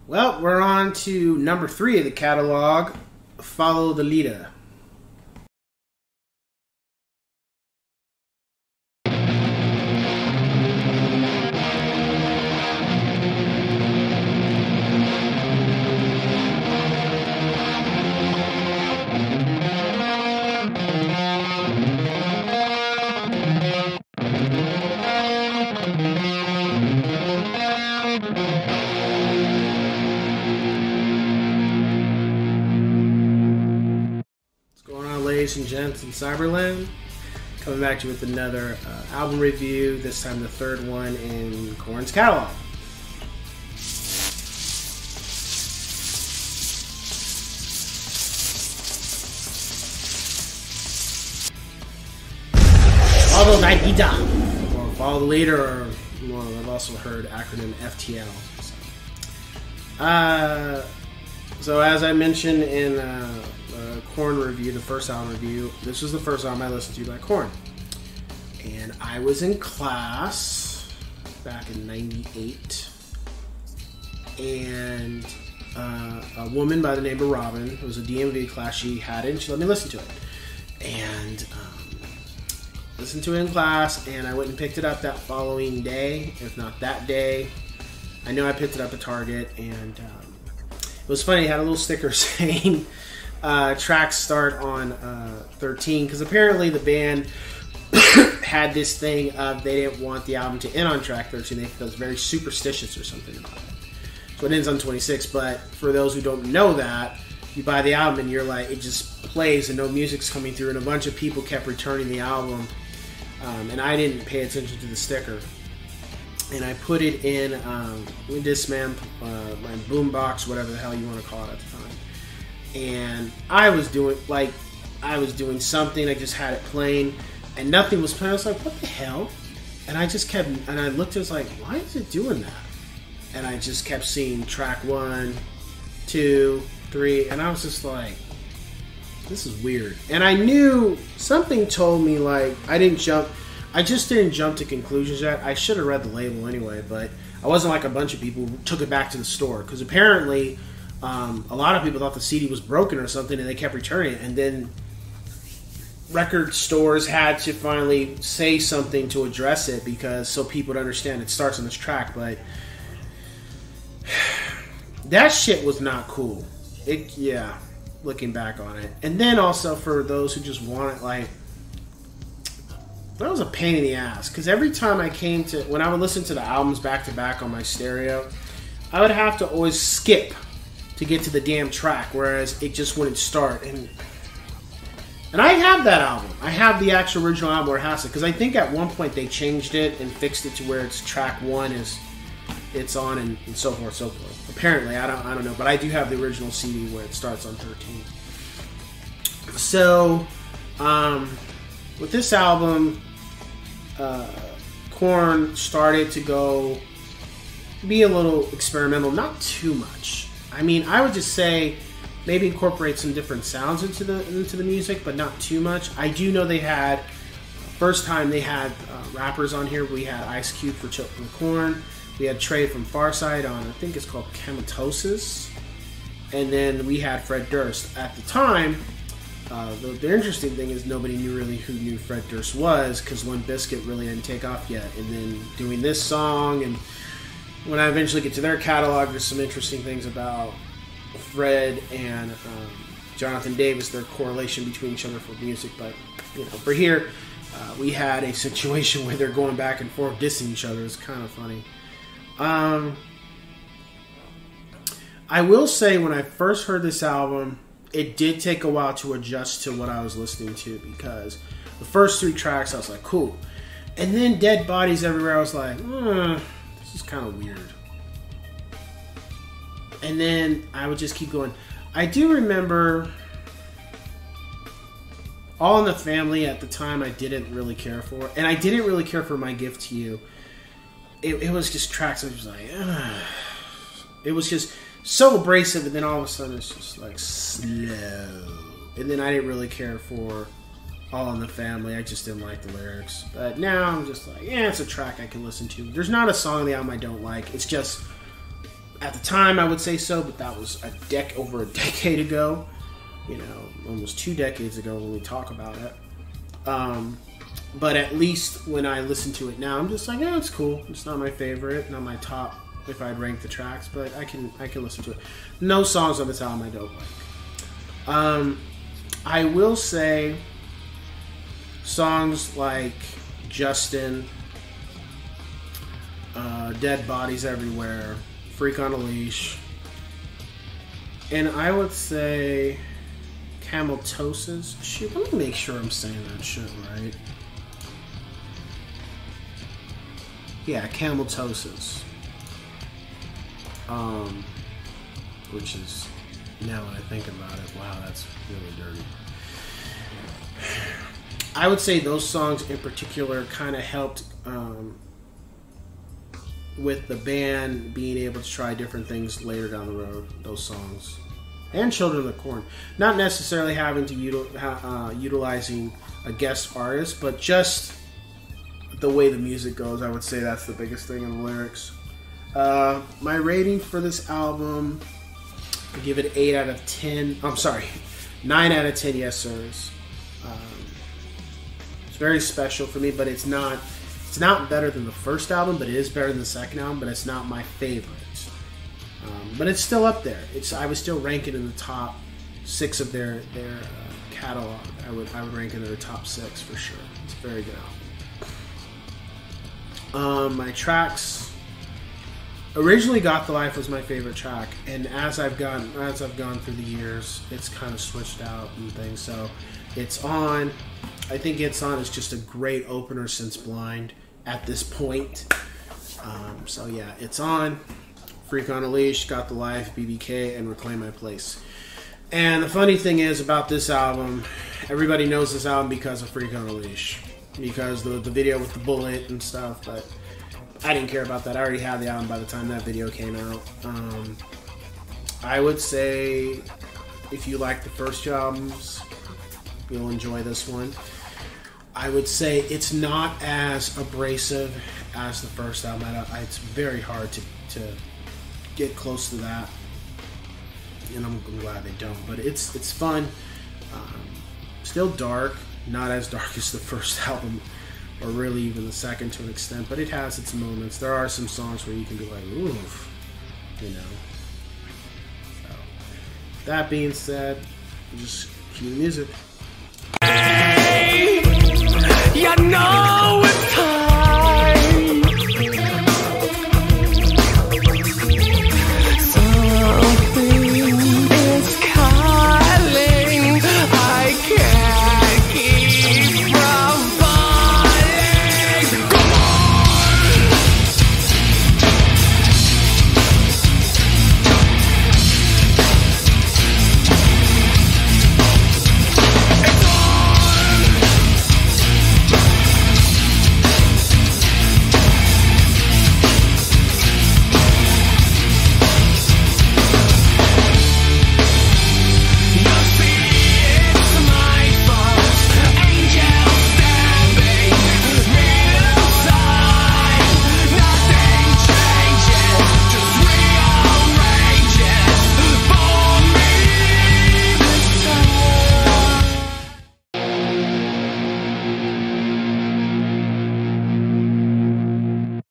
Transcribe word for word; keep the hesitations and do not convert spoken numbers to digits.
Well, we're on to number three of the catalog, Follow the Leader. Ladies and gents in Cyberland, coming back to you with another uh, album review, this time the third one in Korn's catalog. Follow the Leader, or Follow the Leader, or well, I've also heard acronym F T L. So, uh, so as I mentioned in uh, Uh, Korn review, the first album review, this was the first album I listened to by Korn. And I was in class back in ninety-eight, and uh, a woman by the name of Robin, it was a D M V class, she had it and she let me listen to it. And um, listened to it in class, and I went and picked it up that following day, if not that day. I know I picked it up at Target, and um, it was funny, it had a little sticker saying Uh, tracks start on uh, thirteen, because apparently the band had this thing of they didn't want the album to end on track thirteen. They felt very superstitious or something about it. So it ends on twenty-six, but for those who don't know that, you buy the album and you're like, it just plays and no music's coming through, and a bunch of people kept returning the album, um, and I didn't pay attention to the sticker. And I put it in um, Discman, uh, my boombox, whatever the hell you want to call it at the time. And I was doing, like, I was doing something, I just had it playing, and nothing was playing. I was like, what the hell? And I just kept, and I looked, I was like, why is it doing that? And I just kept seeing track one, two, three, and I was just like, this is weird. And I knew, something told me, like, I didn't jump, I just didn't jump to conclusions yet. I should have read the label anyway, but I wasn't like a bunch of people who took it back to the store, because apparently Um, a lot of people thought the C D was broken or something, and they kept returning it. And then record stores had to finally say something to address it, because so people would understand it starts on this track. But that shit was not cool. It, yeah, looking back on it. And then also for those who just want it, like, that was a pain in the ass, because every time I came to, when I would listen to the albums back to back on my stereo, I would have to always skip to get to the damn track, whereas it just wouldn't start. And and I have that album. I have the actual original album where it has it, because I think at one point they changed it and fixed it to where it's track one is it's on, and, and so forth, so forth. Apparently, I don't I don't know, but I do have the original C D where it starts on thirteen. So, um, with this album, uh, Korn started to go be a little experimental, not too much. I mean, I would just say maybe incorporate some different sounds into the into the music, but not too much. I do know they had, first time they had uh, rappers on here. We had Ice Cube for Children of Korn. We had Trey from Farside on, I think it's called Chematosis. And then we had Fred Durst. At the time, uh, the, the interesting thing is nobody knew really who knew Fred Durst was, because Limp Bizkit really didn't take off yet. And then doing this song, and when I eventually get to their catalog, there's some interesting things about Fred and um, Jonathan Davis, their correlation between each other for music. But, you know, for here, uh, we had a situation where they're going back and forth, dissing each other. It's kind of funny. Um, I will say, when I first heard this album, it did take a while to adjust to what I was listening to, because the first three tracks, I was like, cool. And then Dead Bodies Everywhere, I was like, hmm. This is kind of weird. And then I would just keep going. I do remember All in the Family at the time I didn't really care for. And I didn't really care for My Gift to You. It, it was just tracks I was just like, ugh. It was just so abrasive, and then all of a sudden it's just like slow. And then I didn't really care for All in the Family. I just didn't like the lyrics. But now I'm just like, yeah, it's a track I can listen to. There's not a song on the album I don't like. It's just At the time, I would say so, but that was a dec over a decade ago. You know, almost two decades ago when we talk about it. Um, but at least when I listen to it now, I'm just like, yeah, it's cool. It's not my favorite, not my top if I'd rank the tracks, but I can I can listen to it. No songs on this album I don't like. Um, I will say songs like Justin, uh, Dead Bodies Everywhere, Freak on a Leash, and I would say Cameltosis. Shoot, let me make sure I'm saying that shit right. Yeah, Cameltosis. Um, which is, now when I think about it, wow, that's really dirty. I would say those songs in particular kind of helped um, with the band being able to try different things later down the road. Those songs. And Children of the Corn. Not necessarily having to util- uh, utilizing a guest artist, but just the way the music goes, I would say that's the biggest thing in the lyrics. Uh, my rating for this album, I give it eight out of ten. I'm sorry, nine out of ten yes sirs. Um, it's very special for me, but it's not it's not better than the first album, but it is better than the second album, but it's not my favorite. Um, but it's still up there. It's I would still rank it in the top six of their their uh, catalog. I would I would rank it in the top six for sure. It's a very good album. Um, my tracks. Originally, "Got the Life" was my favorite track, and as I've gone as I've gone through the years, it's kind of switched out and things. So, it's on. I think "It's On" is just a great opener since "Blind" at this point. Um, so yeah, "It's On," "Freak on a Leash," "Got the Life," B B K, and "Reclaim My Place." And the funny thing is about this album, everybody knows this album because of "Freak on a Leash," because the the video with the bullet and stuff, but I didn't care about that. I already had the album by the time that video came out. Um, I would say if you like the first two albums, you'll enjoy this one. I would say it's not as abrasive as the first album. I, I, it's very hard to, to get close to that, and I'm, I'm glad they don't. But it's it's fun. Um, still dark, not as dark as the first album, or really even the second to an extent, but it has its moments. There are some songs where you can be like, oof, you know. So, that being said, just cue the music.